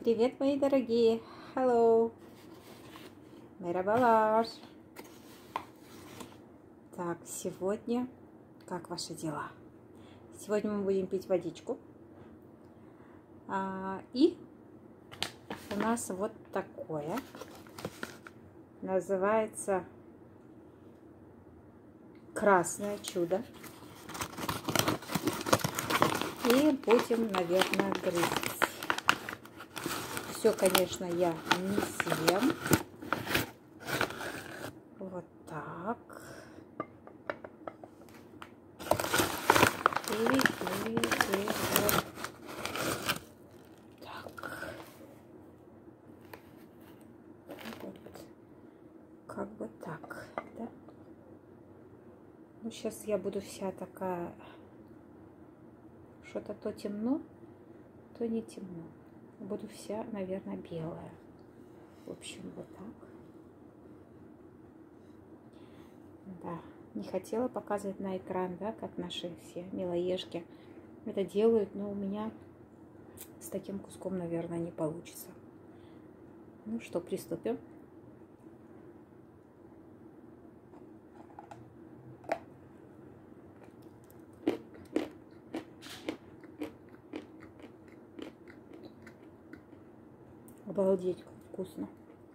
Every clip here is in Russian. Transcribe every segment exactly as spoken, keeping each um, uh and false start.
Привет, мои дорогие! Hello! Мерабалар! Так, сегодня как ваши дела? Сегодня мы будем пить водичку. А, и у нас вот такое. Называется красное чудо. И будем, наверное, грызть. Все, конечно, я не съем. Вот так. И, и, и вот так. Вот. Как бы так, да? Ну, сейчас я буду вся такая, что-то то темно, то не темно. Буду вся, наверное, белая. В общем, вот так. Да, не хотела показывать на экран, да, как наши все милоежки это делают, но у меня с таким куском, наверное, не получится. Ну что, приступим. Обалдеть, как вкусно.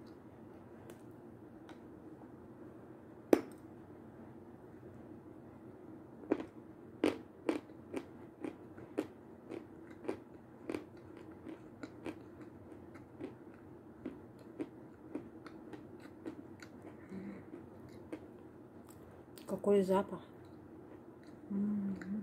Какой запах. М-м-м.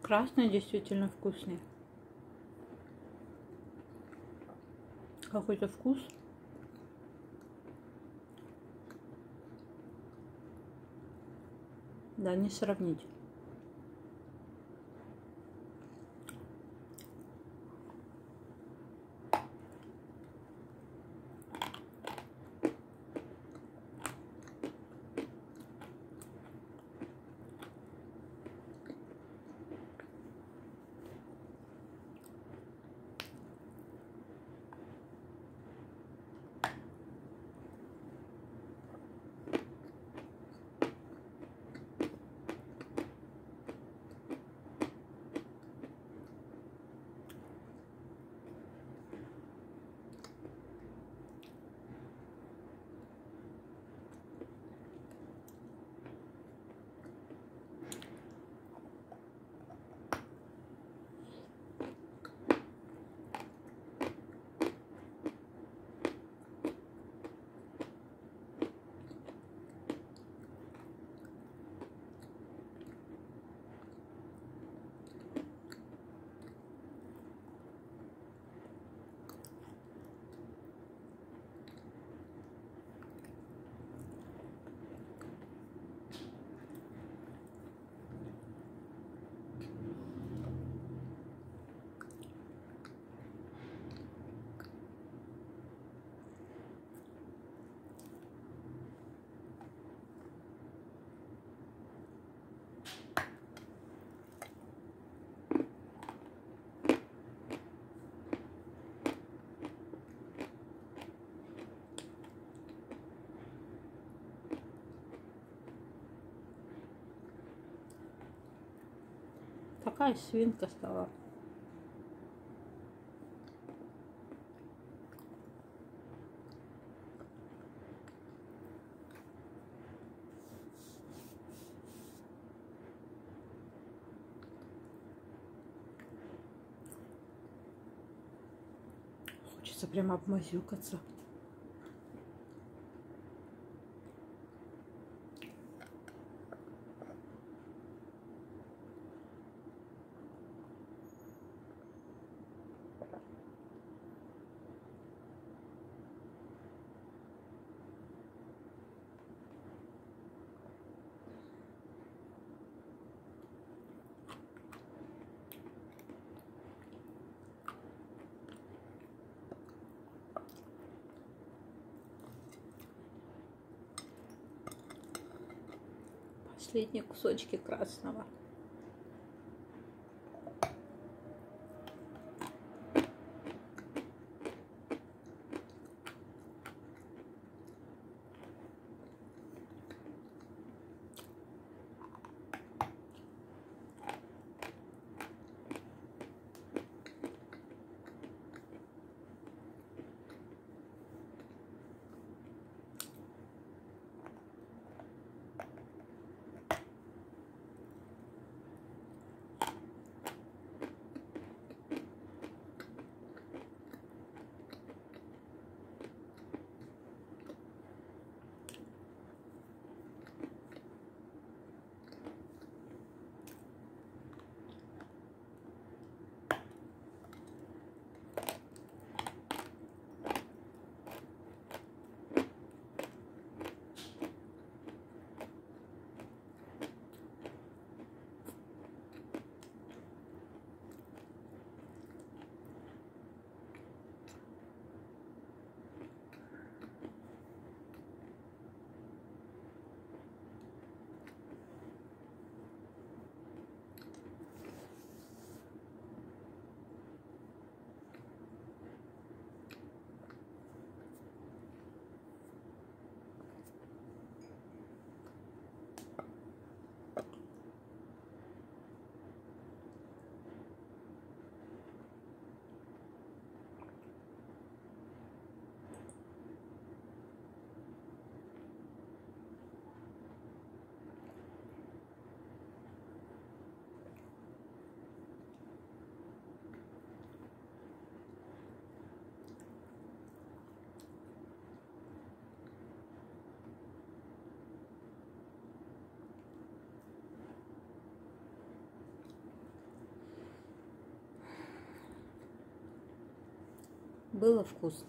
Красный действительно вкусный. Какой-то вкус. Да, не сравнить. Такая свинка стала. Хочется прямо обмазюкаться. Последние кусочки красного. было вкус.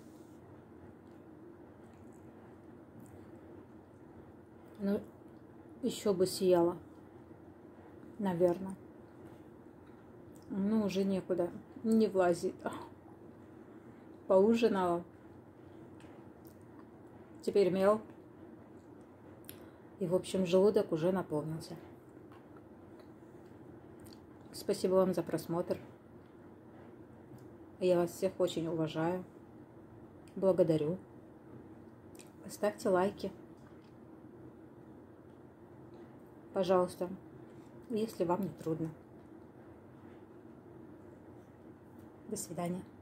Ну, еще бы съела, наверное. Ну, уже некуда, не влазит. Поужинала. Теперь мел. И, в общем, желудок уже наполнился. Спасибо вам за просмотр. Я вас всех очень уважаю. Благодарю. Ставьте лайки. Пожалуйста, если вам не трудно. До свидания.